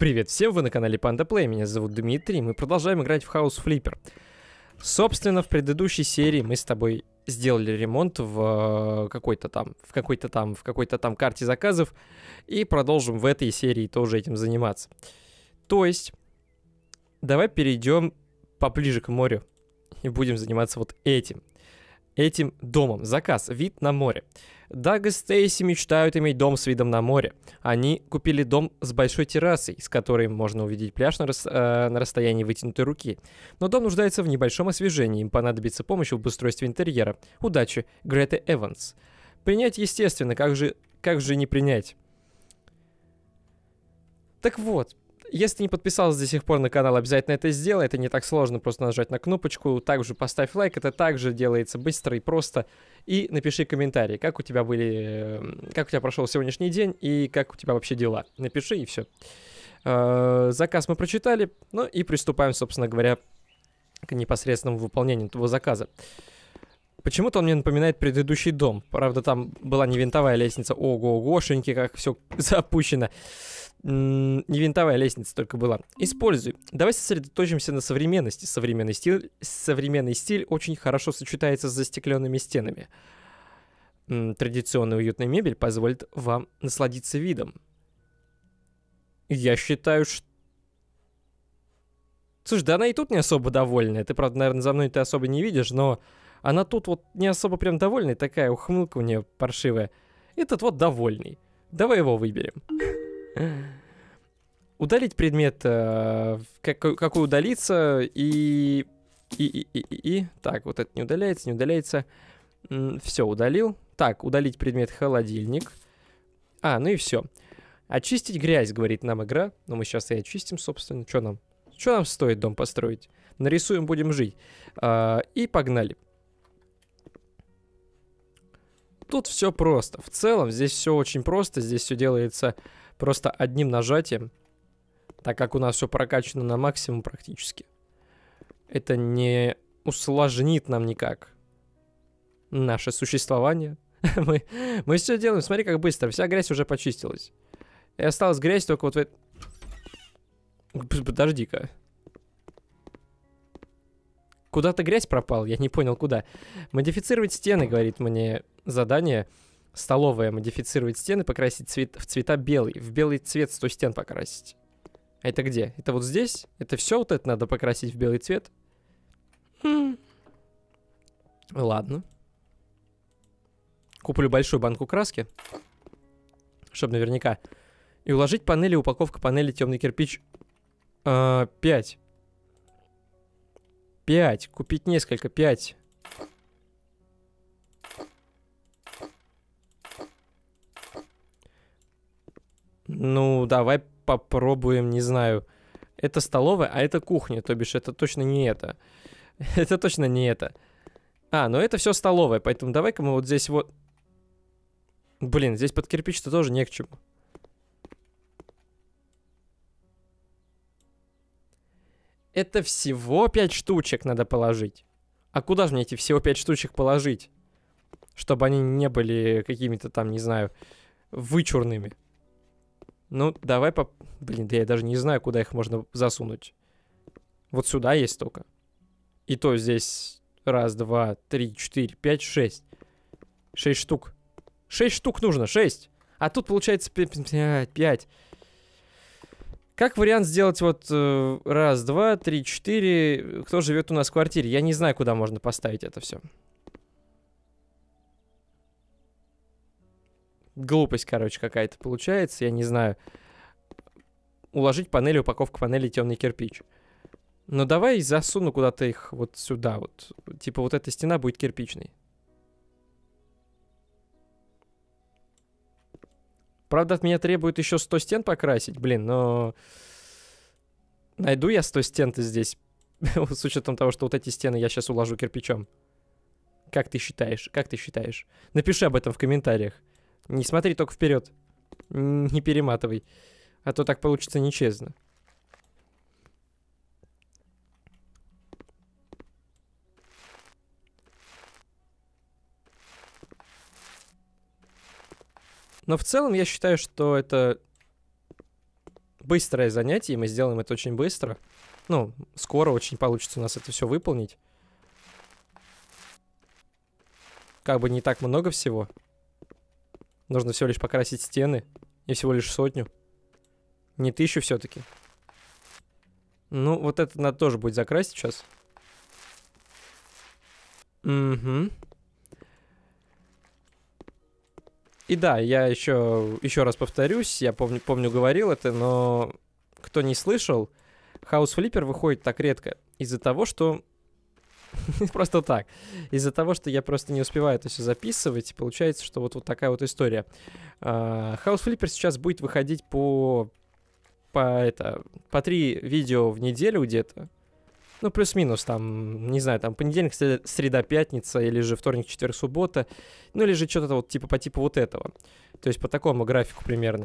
Привет всем, вы на канале Panda Play, меня зовут Дмитрий, мы продолжаем играть в House Flipper. Собственно, в предыдущей серии мы с тобой сделали ремонт в какой-то там карте заказов и продолжим в этой серии тоже этим заниматься. То есть, давай перейдем поближе к морю и будем заниматься вот этим домом. Заказ, вид на море. Даг и Стейси мечтают иметь дом с видом на море. Они купили дом с большой террасой, с которой можно увидеть пляж на расстоянии вытянутой руки. Но дом нуждается в небольшом освежении, им понадобится помощь в обустройстве интерьера. Удачи, Грета Эванс. Принять, естественно, как же не принять? Так вот, если ты не подписался до сих пор на канал, обязательно это сделай. Это не так сложно, просто нажать на кнопочку. Также поставь лайк, это также делается быстро и просто. И напиши комментарий, как у тебя прошел сегодняшний день и как у тебя вообще дела. Напиши и все. Заказ мы прочитали, ну и приступаем, собственно говоря, к непосредственному выполнению этого заказа. Почему-то он мне напоминает предыдущий дом. Правда, там была не винтовая лестница. Ого-гошеньки, как все запущено. Не винтовая лестница только была. Используй. Давай сосредоточимся на современности. Современный стиль очень хорошо сочетается с застекленными стенами. Традиционная уютная мебель позволит вам насладиться видом. Я считаю, что... Слушай, да она и тут не особо довольная. Ты, правда, наверное, за мной ты особо не видишь, но она тут вот не особо прям довольная. Такая ухмылка у нее паршивая. Этот вот довольный. Давай его выберем. Удалить предмет, какой удалиться, и... Так, вот это не удаляется. Все, удалил. Так, удалить предмет холодильник. Ну и все. Очистить грязь, говорит нам игра. Но мы сейчас и очистим, собственно. Что нам стоит дом построить? Нарисуем, будем жить. И погнали. Тут все просто. В целом, здесь все очень просто. Здесь все делается просто одним нажатием. Так как у нас все прокачано на максимум практически. Это не усложнит нам никак наше существование. мы все делаем. Смотри, как быстро. Вся грязь уже почистилась. И осталась грязь только вот в этом... Подожди-ка. Куда-то грязь пропала, я не понял, куда. Модифицировать стены, говорит мне задание. Столовая. Модифицировать стены, покрасить в цвета белый. В белый цвет 100 стен покрасить. А это где? Это вот здесь? Это все вот это надо покрасить в белый цвет? Ладно. Куплю большую банку краски. Чтобы наверняка. И уложить панели, упаковка панели, темный кирпич. 5. 5. Купить несколько. 5. Ну, давай попробуем, не знаю. Это столовая, а это кухня. То бишь, это точно не это. Это точно не это. Ну это все столовая, поэтому давай-ка мы вот здесь вот... Блин, здесь под кирпич-то тоже не к чему. Это всего 5 штучек надо положить. А куда же мне эти всего 5 штучек положить? Чтобы они не были какими-то там, не знаю, вычурными. Ну, давай Блин, да я даже не знаю, куда их можно засунуть. Вот сюда есть только. И то здесь 1, 2, 3, 4, 5, 6. 6 штук. 6 штук нужно, 6. А тут получается 5. Как вариант сделать вот 1, 2, 3, 4. Кто живет у нас в квартире? Я не знаю, куда можно поставить это все. Глупость, короче, какая-то получается, я не знаю. Уложить панели, упаковка панели, темный кирпич. Ну давай засуну куда-то их вот сюда вот. Типа вот эта стена будет кирпичной. Правда, от меня требует еще 100 стен покрасить, блин, но... Найду я 100 стен-то здесь, с учетом того, что вот эти стены я сейчас уложу кирпичом. Как ты считаешь? Напиши об этом в комментариях. Не смотри только вперед. Не перематывай. А то так получится нечестно. Но в целом я считаю, что это быстрое занятие, и мы сделаем это очень быстро. Ну, скоро очень получится у нас это все выполнить. Как бы не так много всего. Нужно всего лишь покрасить стены. И всего лишь 100. Не 1000 все-таки. Ну, вот это надо тоже будет закрасить сейчас. Угу. И да, я еще раз повторюсь, я помню, говорил это, но кто не слышал, House Flipper выходит так редко из-за того, что... Просто так. Из-за того, что я просто не успеваю это все записывать, получается, что вот такая вот история. House Flipper сейчас будет выходить по 3 видео в неделю где-то. Ну, плюс-минус, там, не знаю, там, понедельник, среда, пятница, или же вторник, четверг, суббота. Ну, или же что-то вот типа по типу вот этого. То есть по такому графику примерно.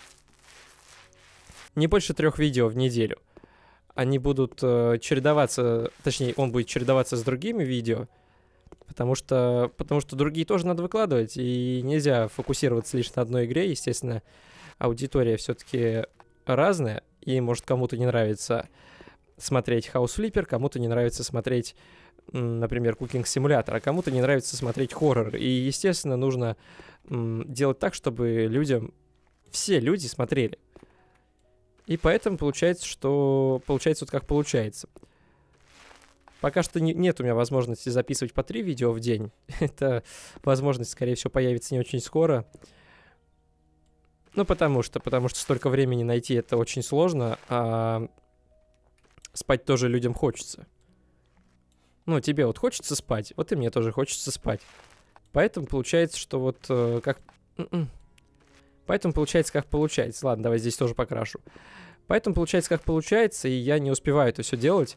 Не больше 3 видео в неделю. Они будут чередоваться, точнее, он будет чередоваться с другими видео, потому что другие тоже надо выкладывать, и нельзя фокусироваться лишь на одной игре. Естественно, аудитория все-таки разная, и может кому-то не нравится смотреть House Flipper, кому-то не нравится смотреть, например, Cooking Simulator, а кому-то не нравится смотреть хоррор. И, естественно, нужно делать так, чтобы все люди смотрели. И поэтому получается вот как получается. Пока что нет у меня возможности записывать по 3 видео в день. Эта возможность, скорее всего, появится не очень скоро. Ну, потому что столько времени найти это очень сложно, а спать тоже людям хочется. Ну, тебе вот хочется спать, вот и мне тоже хочется спать. Поэтому получается, что вот как... Поэтому получается, как получается. Ладно, давай здесь тоже покрашу. Поэтому получается, как получается, и я не успеваю это все делать.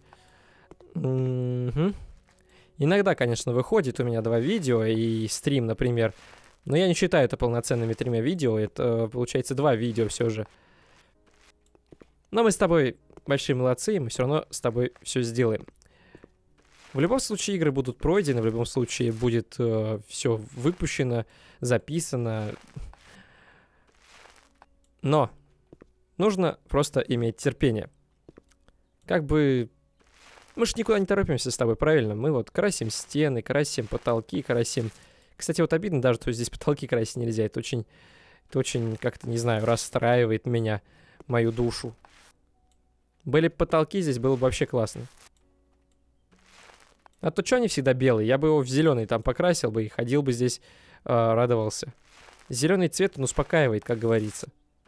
Иногда, конечно, выходит у меня 2 видео и стрим, например. Но я не считаю это полноценными 3 видео. Это, получается, 2 видео все же. Но мы с тобой большие молодцы, и мы все равно с тобой все сделаем. В любом случае игры будут пройдены, в любом случае будет все выпущено, записано. Но нужно просто иметь терпение. Как бы... Мы же никуда не торопимся с тобой, правильно? Мы вот красим стены, красим потолки, красим... Кстати, вот обидно даже, что здесь потолки красить нельзя. Это очень как-то, не знаю, расстраивает меня, мою душу. Были бы потолки здесь, было бы вообще классно. А то что они всегда белые? Я бы его в зеленый там покрасил бы и ходил бы здесь, радовался. Зеленый цвет, он успокаивает, как говорится.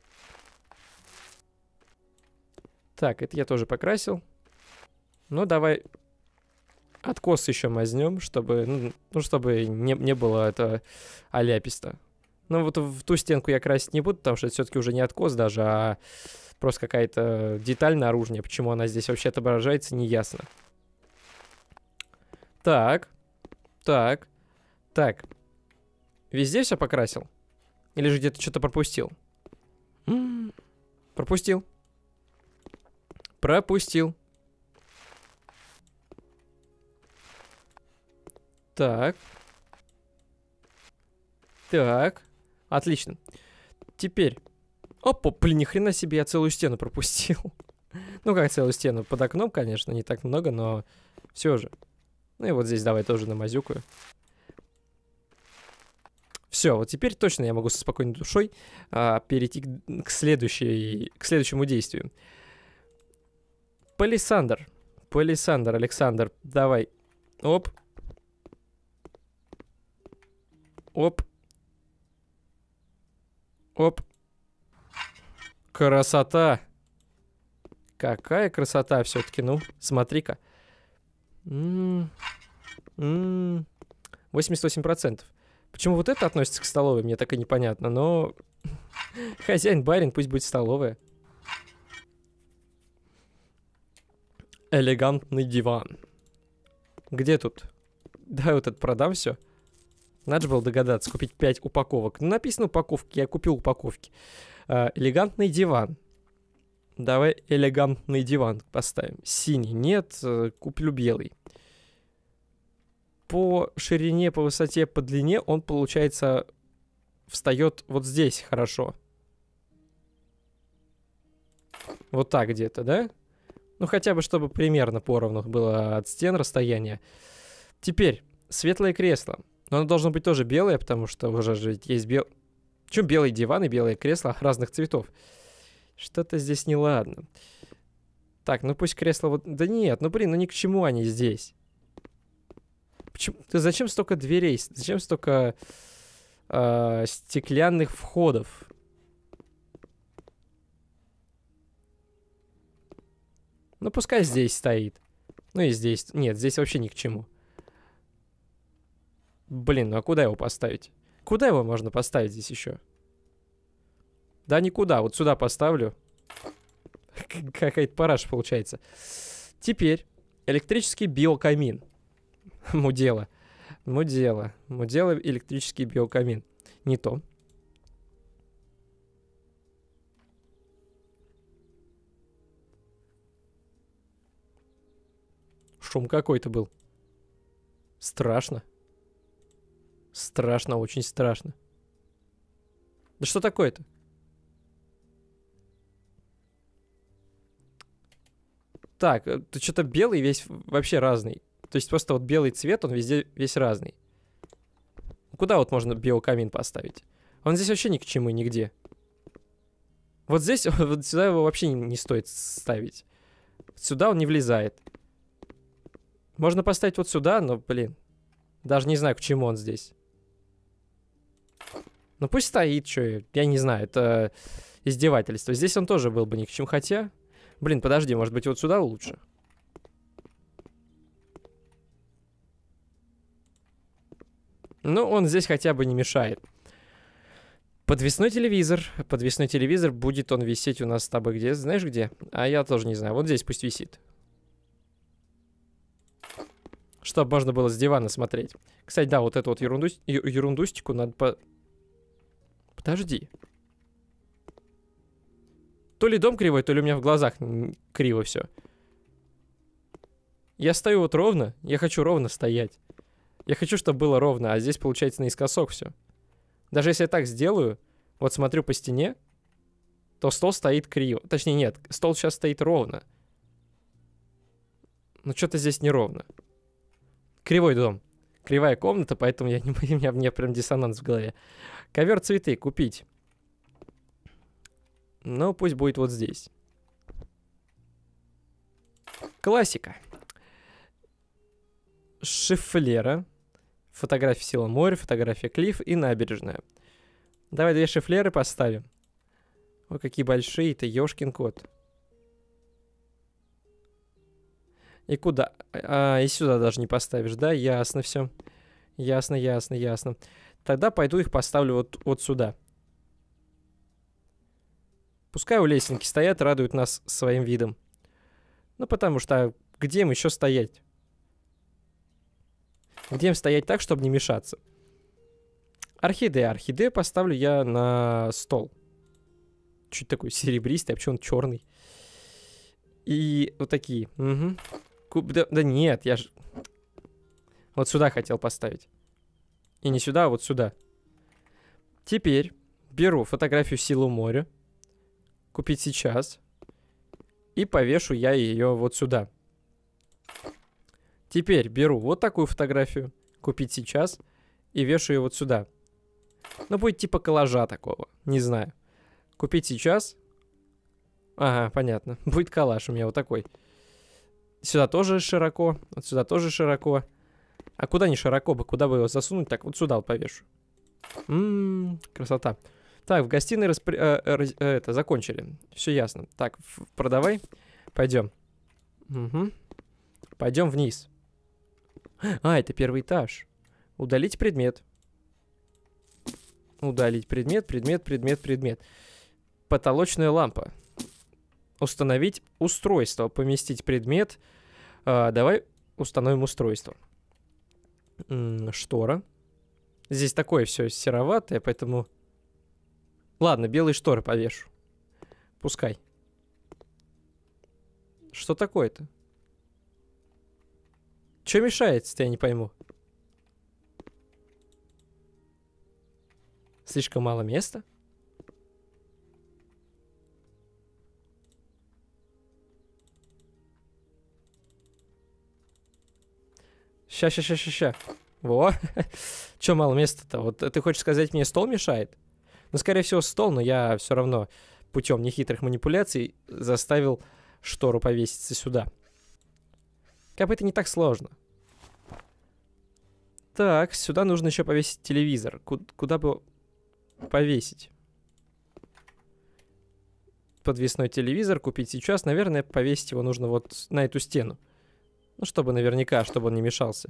Так, это я тоже покрасил. Ну, давай откос еще мазнем, чтобы, чтобы не было это аляписто. Ну, вот в ту стенку я красить не буду, потому что это все-таки уже не откос даже, а просто какая-то деталь наружная. Почему она здесь вообще отображается, неясно. Так. Везде все покрасил? Или же где-то что-то пропустил? Пропустил. Так. Отлично. Теперь. Опа, блин, ни хрена себе, я целую стену пропустил. Ну, как целую стену? Под окном, конечно, не так много, но все же. Ну и вот здесь давай тоже намазюкаю. Все, вот теперь точно я могу со спокойной душой перейти к следующему действию. Палисандр, Александр, давай. Оп. Красота. Какая красота все-таки, ну, смотри-ка. 88%. Почему вот это относится к столовой, мне так и непонятно, но... Хозяин-барин, пусть будет столовая. Элегантный диван. Где тут? Давай вот это продам все. Надо же было догадаться, купить 5 упаковок. Ну, написано упаковки, я купил упаковки. Элегантный диван. Давай элегантный диван поставим. Синий нет, куплю белый. По ширине, по высоте, по длине он, получается, встает вот здесь хорошо. Вот так где-то, да? Ну, хотя бы, чтобы примерно поровну было от стен расстояние. Теперь, светлое кресло. Но оно должно быть тоже белое, потому что уже же есть Чем белый диван и белое кресло разных цветов? Что-то здесь неладно. Так, ну пусть кресло вот... Да нет, ну блин, ну ни к чему они здесь. Почему... Да зачем столько дверей? Зачем столько стеклянных входов? Ну пускай здесь стоит. Ну и здесь... Нет, здесь вообще ни к чему. Блин, ну а куда его поставить? Куда его можно поставить здесь еще? Да никуда. Вот сюда поставлю. Какая-то параша получается. Теперь электрический биокамин. Мудела. Мудела. Мудела электрический биокамин. Не то. Шум какой-то был. Страшно. Страшно, очень страшно. Да что такое-то? Так, ты что-то белый весь вообще разный. То есть просто вот белый цвет, он везде весь разный. Куда вот можно биокамин поставить? Он здесь вообще ни к чему, нигде. Вот здесь, вот сюда его вообще не стоит ставить. Сюда он не влезает. Можно поставить вот сюда, но, блин. Даже не знаю, к чему он здесь. Ну пусть стоит, что я не знаю, это издевательство. Здесь он тоже был бы ни к чему, хотя... Блин, подожди, может быть вот сюда лучше? Ну, он здесь хотя бы не мешает. Подвесной телевизор. Подвесной телевизор, будет он висеть у нас с тобой где? Знаешь где? А я тоже не знаю. Вот здесь пусть висит. Чтобы можно было с дивана смотреть. Кстати, да, вот эту вот ерундустику надо Подожди. То ли дом кривой, то ли у меня в глазах криво все. Я стою вот ровно. Я хочу ровно стоять. Я хочу, чтобы было ровно, а здесь получается наискосок все. Даже если я так сделаю, вот смотрю по стене, то стол стоит криво. Точнее, нет, стол сейчас стоит ровно. Но что-то здесь неровно. Кривой дом. Кривая комната, поэтому у меня прям диссонанс в голове. Ковер цветы купить. Ну, пусть будет вот здесь. Классика. Шифлера. Фотография села моря, фотография клифф и набережная. Давай 2 шифлеры поставим. Ой, какие большие-то, ёшкин кот. И куда? И сюда даже не поставишь, да? Ясно все. Ясно, ясно, ясно. Тогда пойду их поставлю вот сюда. Пускай у лесенки стоят, радуют нас своим видом. Ну, потому что где им еще стоять? Где им стоять так, чтобы не мешаться? Орхидея. Орхидею поставлю я на стол. Чуть такой серебристый, а почему он черный? И вот такие. Угу. Да нет, я же... Вот сюда хотел поставить. И не сюда, а вот сюда. Теперь беру фотографию «Силу моря». Купить сейчас. И повешу я ее вот сюда. Теперь беру вот такую фотографию. Купить сейчас. И вешу ее вот сюда. Ну, будет типа коллажа такого. Не знаю. Купить сейчас. Ага, понятно. Будет коллаж у меня вот такой. Сюда тоже широко. Вот сюда тоже широко. А куда не широко бы? Куда бы его засунуть? Так, вот сюда вот повешу. Красота. Так, в гостиной закончили. Все ясно. Так, продавай. Пойдем. Угу. Пойдем вниз. А, это 1-й этаж. Удалить предмет. Удалить предмет, предмет. Потолочная лампа. Установить устройство. Поместить предмет. Давай установим устройство. Штора. Здесь такое все сероватое, поэтому... Ладно, белые шторы повешу. Пускай. Что такое-то? Че мешается-то, я не пойму. Слишком мало места? Ща. Во. Чё мало места-то? Вот ты хочешь сказать, мне стол мешает? Ну, скорее всего, стол, но я все равно путем нехитрых манипуляций заставил штору повеситься сюда. Как бы это не так сложно. Так, сюда нужно еще повесить телевизор. Куда бы повесить? Подвесной телевизор купить сейчас. Наверное, повесить его нужно вот на эту стену. Ну, чтобы наверняка, чтобы он не мешался.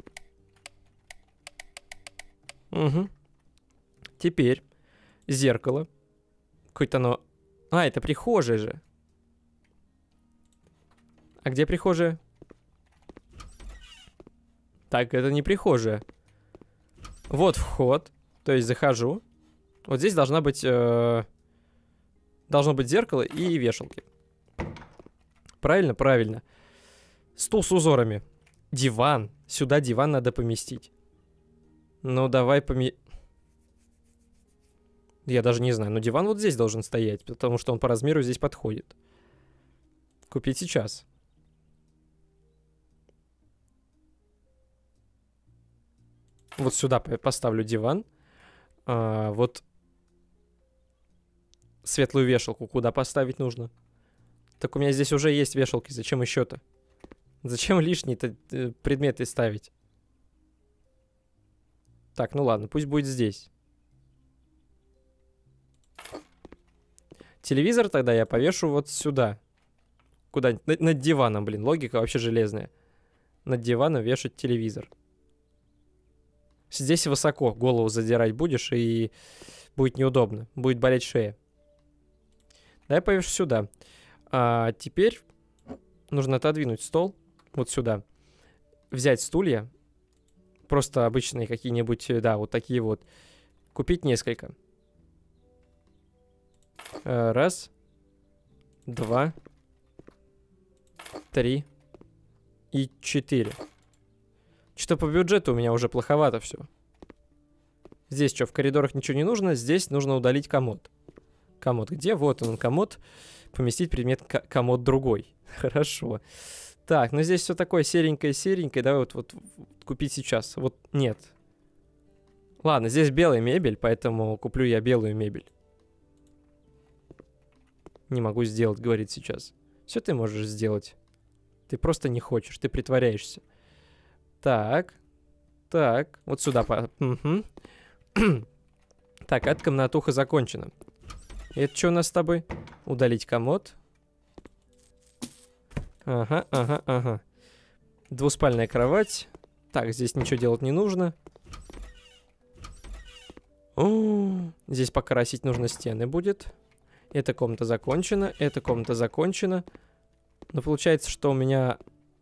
Угу. Теперь зеркало. Какое-то оно... А, это прихожая же. А где прихожая? Так, это не прихожая. Вот вход. То есть захожу. Вот здесь должна быть... Должно быть зеркало и вешалки. Правильно? Правильно. Стул с узорами. Диван. Сюда диван надо поместить. Ну, давай Я даже не знаю. Но диван вот здесь должен стоять, потому что он по размеру здесь подходит. Купить сейчас. Вот сюда поставлю диван. Вот светлую вешалку куда поставить нужно? Так у меня здесь уже есть вешалки. Зачем еще-то? Зачем лишние-то предметы ставить? Так, ну ладно, пусть будет здесь. Телевизор тогда я повешу вот сюда. Куда-нибудь. Над диваном, блин. Логика вообще железная. Над диваном вешать телевизор. Здесь высоко голову задирать будешь, и будет неудобно. Будет болеть шея. Давай повешу сюда. А теперь нужно отодвинуть стол вот сюда. Взять стулья. Просто обычные какие-нибудь, да, вот такие вот. Купить несколько. Раз. 2. 3. И 4. Что-то по бюджету у меня уже плоховато все. Здесь что, в коридорах ничего не нужно. Здесь нужно удалить комод. Комод где? Вот он, комод. Поместить предмет комод другой. Хорошо. Так, ну здесь все такое серенькое-серенькое. Давай вот купить сейчас. Вот нет. Ладно, здесь белая мебель, поэтому куплю я белую мебель. Не могу сделать, говорит сейчас. Все ты можешь сделать. Ты просто не хочешь, ты притворяешься. Так. Так, вот сюда. Угу. Так, комнатуха закончена. Это что у нас с тобой? Удалить комод. Ага. Двуспальная кровать. Так, здесь ничего делать не нужно. Здесь покрасить нужно стены будет. Эта комната закончена. Эта комната закончена. Но получается, что у меня...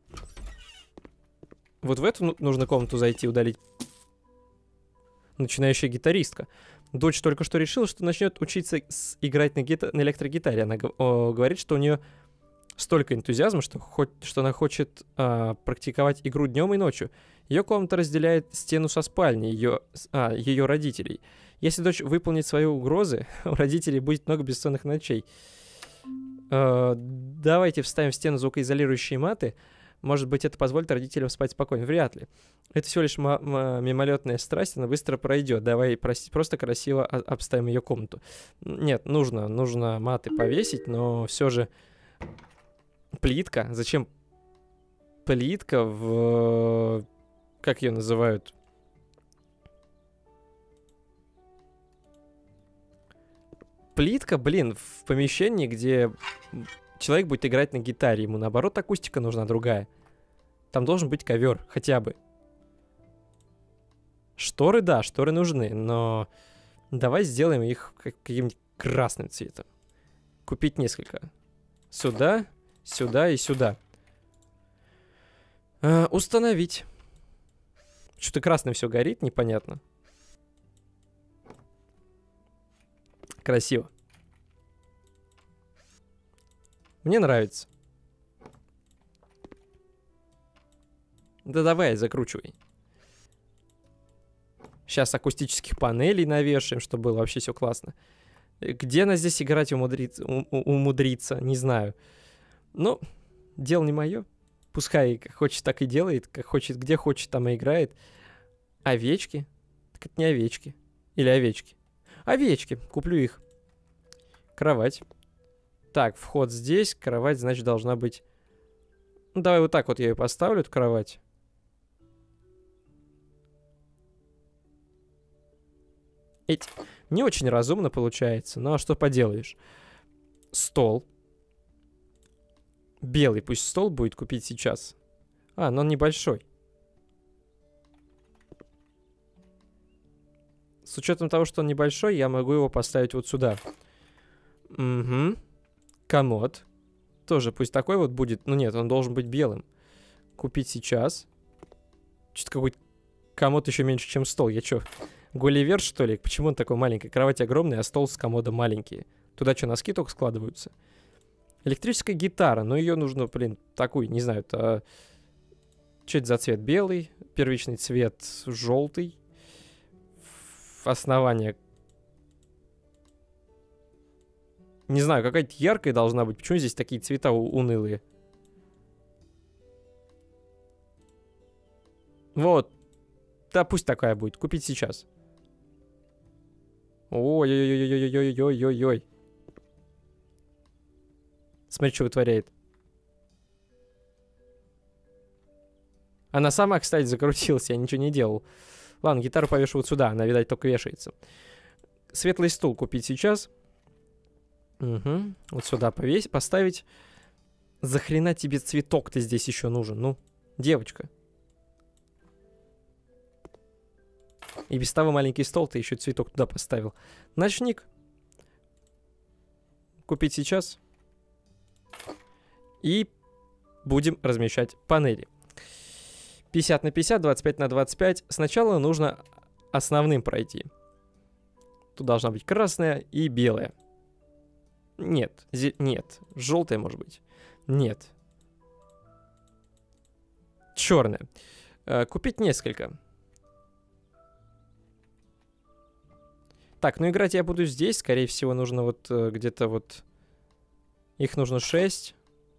Вот в эту нужно комнату зайти, удалить. Начинающая гитаристка. Дочь только что решила, что начнет учиться играть на электрогитаре. Она говорит, что у нее столько энтузиазма, что она хочет практиковать игру днем и ночью. Ее комната разделяет стену со спальней ее родителей. Если дочь выполнит свои угрозы, у родителей будет много бессонных ночей. Давайте вставим в стену звукоизолирующие маты. Может быть, это позволит родителям спать спокойно. Вряд ли. Это всего лишь мимолетная страсть, она быстро пройдет. Давай просто красиво обставим ее комнату. Нет, нужно маты повесить, но все же плитка. Зачем плитка в... Как ее называют? Плитка, блин, в помещении, где человек будет играть на гитаре. Ему, наоборот, акустика нужна другая. Там должен быть ковер, хотя бы. Шторы, да, шторы нужны, но давай сделаем их каким-нибудь красным цветом. Купить несколько. Сюда, сюда и сюда. Установить. Что-то красным все горит, непонятно. Красиво. Мне нравится. Да давай, закручивай. Сейчас акустических панелей навешаем, чтобы было вообще все классно. Где она здесь играть умудрится? Не знаю. Ну, дело не мое. Пускай как хочет, так и делает. Как хочет, где хочет, там и играет. Овечки? Так это не овечки. Или овечки? Овечки. Куплю их. Кровать. Так, вход здесь. Кровать, значит, должна быть... Ну, давай вот так вот я ее поставлю, эту кровать. Эть. Не очень разумно получается. Ну, а что поделаешь? Стол. Белый пусть стол будет купить сейчас. А, но он небольшой. С учетом того, что он небольшой, я могу его поставить вот сюда. Угу. Комод. Тоже пусть такой вот будет. Ну нет, он должен быть белым. Купить сейчас. Что-то какой-то комод еще меньше, чем стол. Я что, Гулливер, что ли? Почему он такой маленький? Кровать огромная, а стол с комодом маленький. Туда что, носки только складываются? Электрическая гитара. Ну ее нужно, блин, такую, не знаю. Это... Что это за цвет? Белый. Первичный цвет желтый. Основание. Не знаю, какая-то яркая должна быть. Почему здесь такие цвета унылые? Вот. Да пусть такая будет. Купить сейчас. Ой-ой-ой-ой-ой-ой-ой-ой-ой. Смотри, что вытворяет. Она сама, кстати, закрутилась. Я ничего не делал. Ладно, гитару повешу вот сюда. Она, видать, только вешается. Светлый стул купить сейчас. Угу. Вот сюда повесить, поставить. Захрена тебе цветок-то здесь еще нужен? Ну, девочка. И без того маленький стол, ты еще цветок туда поставил. Ночник. Купить сейчас. И будем размещать панели. 50 на 50, 25 на 25. Сначала нужно основным пройти. Тут должна быть красная и белая. Нет, нет. Желтая, может быть. Нет. Черная. Купить несколько. Так, ну играть я буду здесь. Скорее всего, нужно вот где-то вот... Их нужно 6.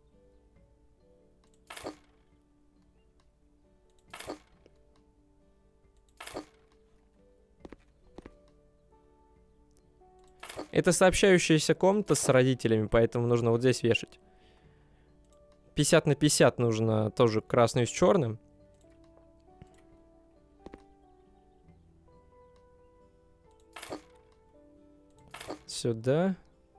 Это сообщающаяся комната с родителями, поэтому нужно вот здесь вешать. 50 на 50 нужно тоже красную с черным. Сюда.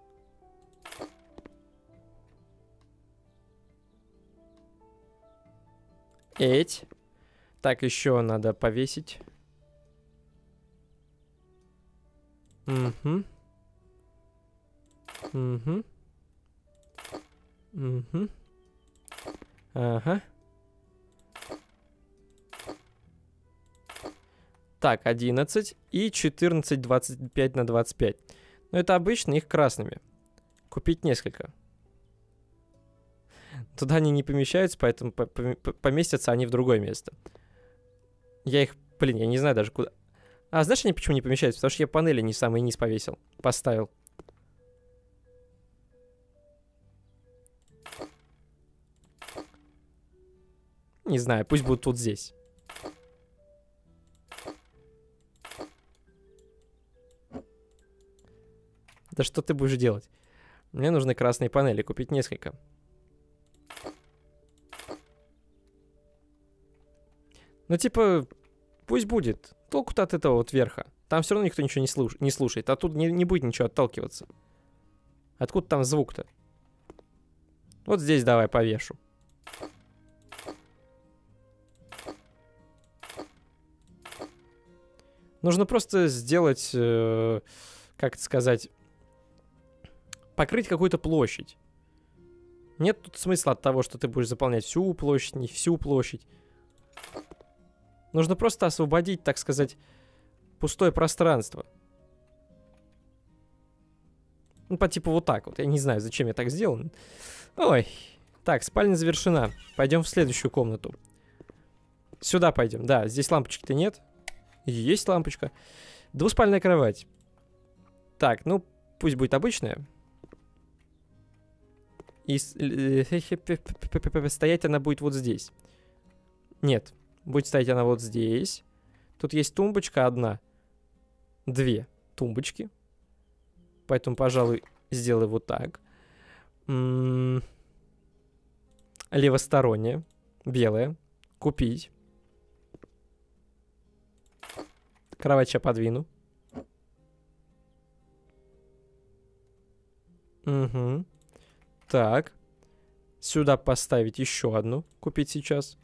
Эть. Так, еще надо повесить. Угу. Угу. Угу. Ага. Так, 11 и 14, 25 на 25. Но это обычно их красными. Купить несколько. Туда они не помещаются, поэтому поместятся они в другое место. Я их, блин, я не знаю даже куда. А знаешь, они почему не помещаются? Потому что я панели не самый низ повесил. Поставил. Не знаю, пусть будут тут здесь. Да что ты будешь делать? Мне нужны красные панели, купить несколько. Ну типа, пусть будет. Толку-то от этого вот верха. Там все равно никто ничего не слушает. А тут не будет ничего отталкиваться. Откуда там звук-то? Вот здесь давай повешу. Нужно просто сделать, как это сказать, покрыть какую-то площадь. Нет тут смысла от того, что ты будешь заполнять всю площадь, не всю площадь. Нужно просто освободить, так сказать, пустое пространство. Ну, по типу вот так вот. Я не знаю, зачем я так сделал. Ой. Так, спальня завершена. Пойдем в следующую комнату. Сюда пойдем. Да, здесь лампочки-то нет. Есть лампочка. Двуспальная кровать. Так, ну, пусть будет обычная. И стоять она будет вот здесь. Нет, будет стоять она вот здесь. Тут есть тумбочка одна. 2 тумбочки. Поэтому, пожалуй, сделаю вот так. Левосторонняя. Белая. Купить. Кровать я подвину. Угу. Так. Сюда поставить еще одну. Купить сейчас.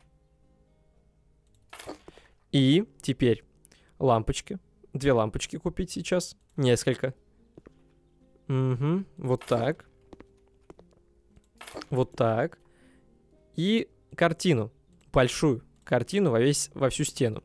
И теперь лампочки. 2 лампочки купить сейчас. Несколько. Угу. Вот так. Вот так. И картину. Большую картину во всю стену.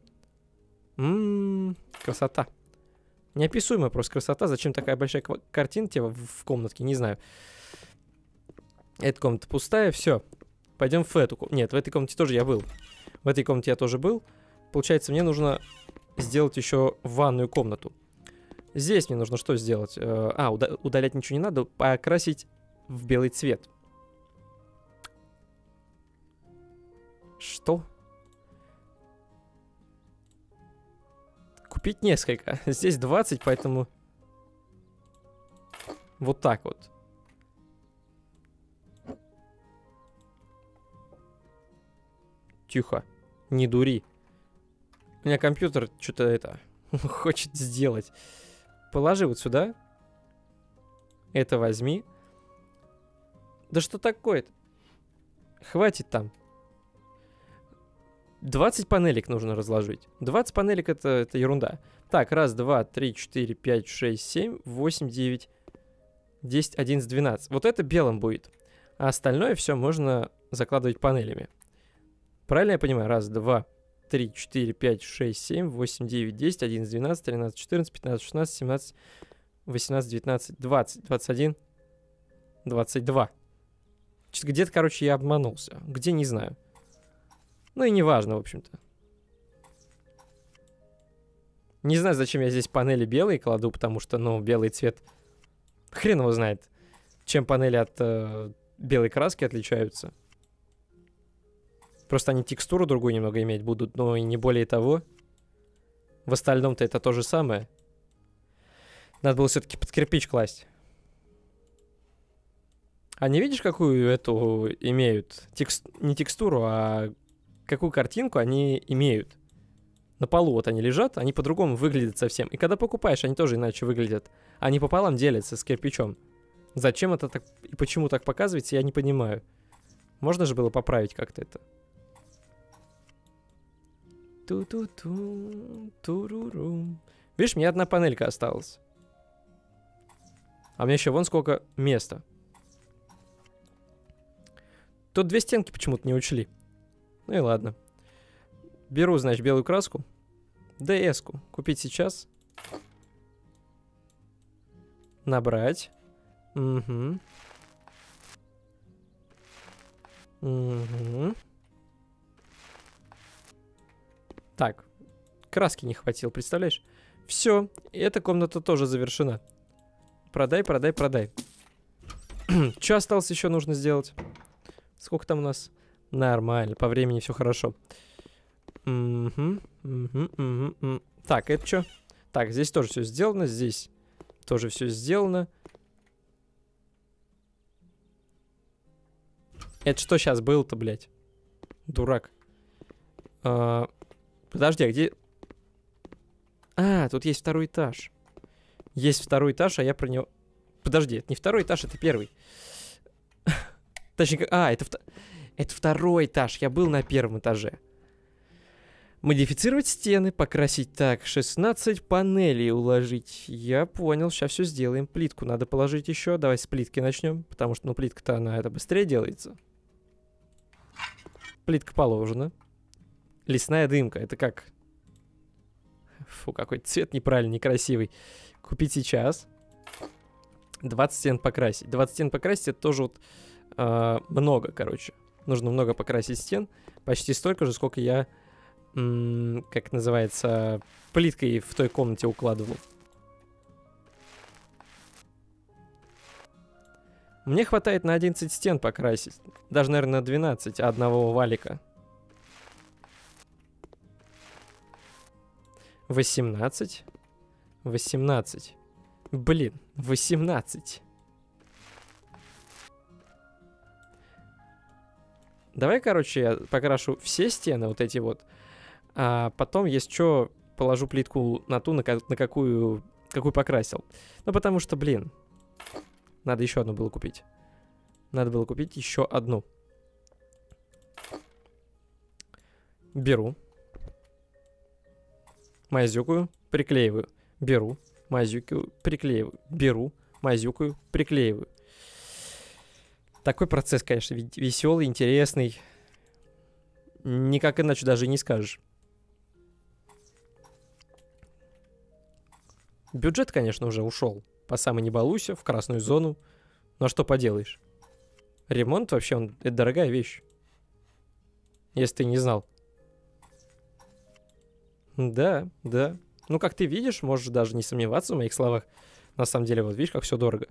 Красота. Неописуемая просто красота. Зачем такая большая картина тебе в комнатке? Не знаю. Эта комната пустая. Все. Пойдем в эту комнату. Нет, в этой комнате тоже я был. В этой комнате я тоже был. Получается, мне нужно сделать еще ванную комнату. Здесь мне нужно что сделать? Удалять ничего не надо. Покрасить в белый цвет. Что? Купить несколько. Здесь 20, поэтому... Вот так вот. Тихо. Не дури. У меня компьютер что-то это... хочет сделать. Положи вот сюда. Это возьми. Да что такое-то? Хватит там. 20 панелек нужно разложить. 20 панелек это ерунда. Так, 1, 2, 3, 4, 5, 6, 7, 8, 9, 10, 11, 12. Вот это белым будет. А остальное все можно закладывать панелями. Правильно я понимаю? 1, 2, 3, 4, 5, 6, 7, 8, 9, 10, 11, 12, 13, 14, 15, 16, 17, 18, 19, 20, 21, 22. Где-то, короче, я обманулся. Где, не знаю. Ну и не важно, в общем-то. Не знаю, зачем я здесь панели белые кладу, потому что, ну, белый цвет... Хрен его знает, чем панели от белой краски отличаются. Просто они текстуру другую немного иметь будут, но и не более того. В остальном-то это то же самое. Надо было все-таки под кирпич класть. А не видишь, какую эту имеют? Не текстуру, а какую картинку они имеют? На полу вот они лежат, они по-другому выглядят совсем. И когда покупаешь, они тоже иначе выглядят. Они пополам делятся с кирпичом. Зачем это так и почему так показывается, я не понимаю. Можно же было поправить как-то это. Ту-ту-ту, туруру. Видишь, мне одна панелька осталась. А у меня еще вон сколько места. Тут 2 стенки почему-то не учли. Ну и ладно. Беру, значит, белую краску. DS-ку. Купить сейчас. Набрать. Угу. Угу. Так. Краски не хватило, представляешь? Все. Эта комната тоже завершена. Продай, продай, продай. Что осталось еще нужно сделать? Сколько там у нас? Нормально, по времени все хорошо. Так, это что? Так, здесь тоже все сделано, здесь тоже все сделано. Это что сейчас было-то, блядь? Дурак. Подожди, а где... А, тут есть 2-й этаж. Есть 2-й этаж, а я про него... Подожди, это не 2-й этаж, это 1-й. Точнее, это 2-й этаж. Я был на 1-м этаже. Модифицировать стены, покрасить так, 16 панелей уложить. Я понял, сейчас все сделаем. Плитку надо положить еще. Давай с плитки начнем, потому что, ну, плитка-то она это быстрее делается. Плитка положена. Лесная дымка, это как? Фу, какой цвет неправильный, некрасивый. Купить сейчас. 20 стен покрасить. 20 стен покрасить, это тоже вот много, короче. Нужно много покрасить стен. Почти столько же, сколько я, как называется, плиткой в той комнате укладывал. Мне хватает на 11 стен покрасить. Даже, наверное, на 12 одного валика. 18. 18. Блин, 18. Давай, короче, я покрашу все стены, вот эти вот. А потом, если что, положу плитку на ту, на какую покрасил. Ну, потому что, блин, надо еще одну было купить. Надо было купить еще одну. Беру. Мазюкаю, приклеиваю. Беру, мазюкаю, приклеиваю. Беру, мазюкаю, приклеиваю. Такой процесс, конечно, веселый, интересный. Никак иначе даже не скажешь. Бюджет, конечно, уже ушел. По самой не балуйся, в красную зону. Но что поделаешь? Ремонт вообще, это дорогая вещь. Если ты не знал. Да, да. Ну, как ты видишь, можешь даже не сомневаться в моих словах. На самом деле, вот видишь, как все дорого.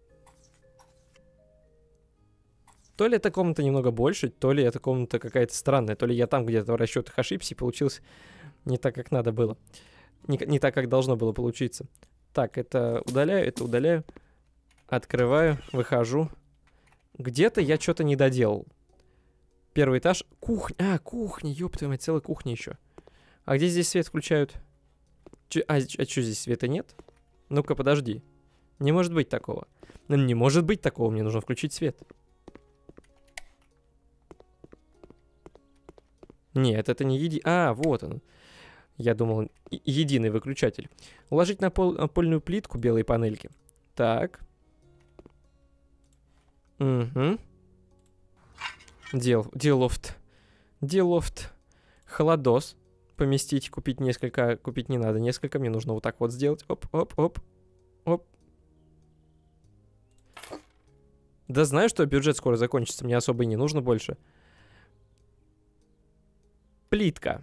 То ли эта комната немного больше, то ли эта комната какая-то странная, то ли я там где-то в расчетах ошибся и получилось не так, как надо было. Не так, как должно было получиться. Так, это удаляю. Открываю, выхожу. Где-то я что-то не доделал. Первый этаж. Кухня. Кухня, ёб твою мать, целая кухня еще. А где здесь свет включают? А что, здесь света нет? Ну-ка, подожди. Не может быть такого. Не может быть такого, мне нужно включить свет. Нет, это не вот он. Я думал, единый выключатель. Уложить на напольную плитку белые панельки. Так. Угу. Делофт. Холодос. Поместить, купить несколько. Купить не надо несколько. Мне нужно вот так вот сделать. Оп. Да знаю, что бюджет скоро закончится. Мне особо и не нужно больше. Плитка.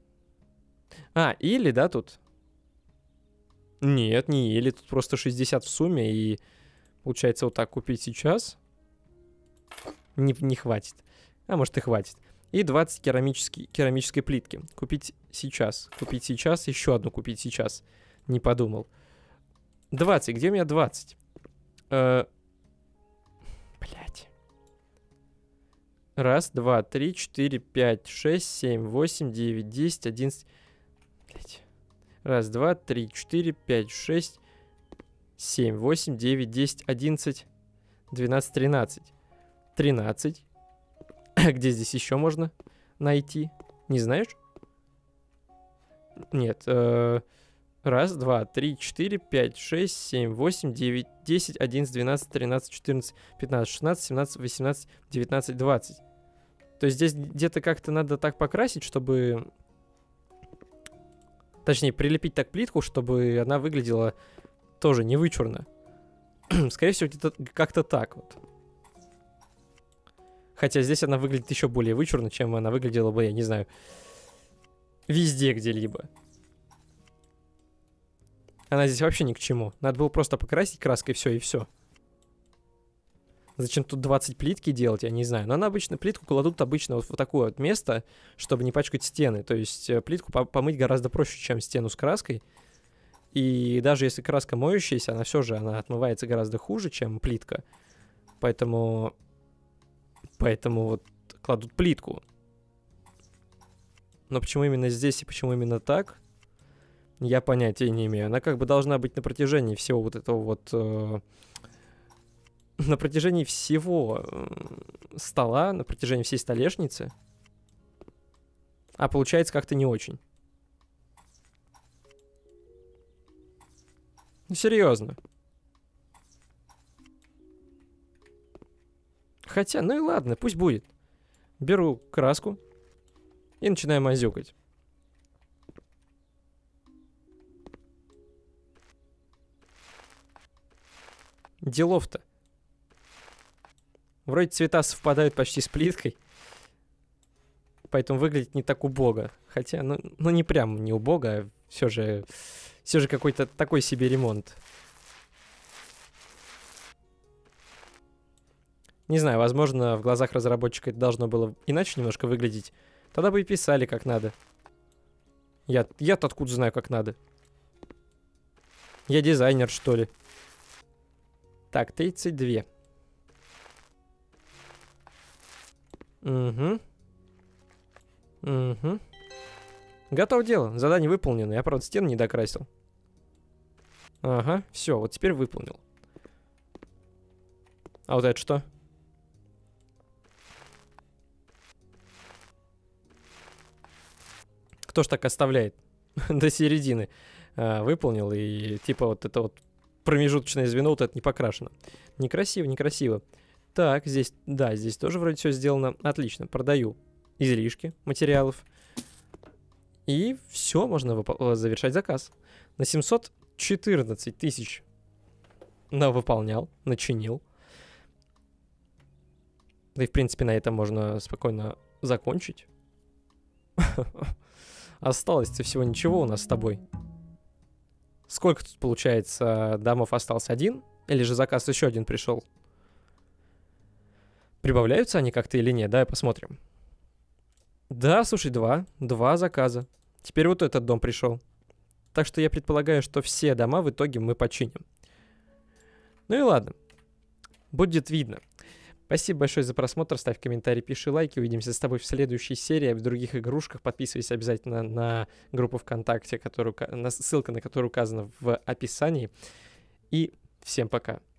Или, да, тут? Нет, не или. Тут просто 60 в сумме. И получается вот так купить сейчас. Не хватит. А может и хватит. И 20 керамической плитки. Купить сейчас. Еще одну купить сейчас. Не подумал. 20. Где у меня 20? Блять. 1, 2, 3, 4, 5, 6, 7, 8, 9, 10, 11. Блять. 1, 2, 3, 4, 5, 6, 7, 8, 9, 10, 11, 12, 13. 13. Где здесь еще можно найти? Не знаешь? Нет. 1, 2, 3, 4, 5, 6, 7, 8, 9, 10, 11, 12, 13, 14, 15, 16, 17, 18, 19, 20. То есть здесь где-то как-то надо так покрасить, чтобы... Точнее, прилепить так плитку, чтобы она выглядела тоже не вычурно. Скорее всего, где-то как-то так вот. Хотя здесь она выглядит еще более вычурно, чем она выглядела бы, я не знаю, везде где-либо. Она здесь вообще ни к чему. Надо было просто покрасить краской все и все. Зачем тут 20 плитки делать, я не знаю. Но она обычно, плитку кладут обычно вот в такое вот место, чтобы не пачкать стены. То есть плитку помыть гораздо проще, чем стену с краской. И даже если краска моющаяся, она все же отмывается гораздо хуже, чем плитка. Поэтому вот кладут плитку. Но почему именно здесь и почему именно так, я понятия не имею. Она как бы должна быть на протяжении всего вот этого вот... на протяжении всего стола, на протяжении всей столешницы. А получается как-то не очень. Ну, серьезно. Хотя, ну и ладно, пусть будет. Беру краску и начинаю мазюкать. Делов-то. Вроде цвета совпадают почти с плиткой. Поэтому выглядит не так убого. Хотя, ну не прям не убого, а все же какой-то такой себе ремонт. Не знаю, возможно, в глазах разработчика это должно было иначе немножко выглядеть. Тогда бы и писали как надо. Я-то откуда знаю, как надо? Я дизайнер, что ли? Так, 32. Угу. Угу. Готово дело. Задание выполнено. Я, правда, стены не докрасил. Ага, все, вот теперь выполнил. А вот это что? Кто ж так оставляет до середины? Выполнил, и типа вот это вот промежуточное звено, вот это не покрашено. Некрасиво, некрасиво. Так, здесь, да, здесь тоже вроде все сделано. Отлично, продаю излишки материалов. И все, можно завершать заказ. На 714 тысяч выполнял, начинил. Да и, в принципе, на этом можно спокойно закончить. Осталось-то всего ничего у нас с тобой. Сколько тут, получается, домов остался? Один? Или же заказ еще один пришел? Прибавляются они как-то или нет? Давай посмотрим. Да, слушай, два заказа. Теперь вот этот дом пришел. Так что я предполагаю, что все дома в итоге мы починим. Ну и ладно. Будет видно. Спасибо большое за просмотр. Ставь комментарий, пиши лайки. Увидимся с тобой в следующей серии, в других игрушках. Подписывайся обязательно на группу ВКонтакте, ссылка на которую указана в описании. И всем пока.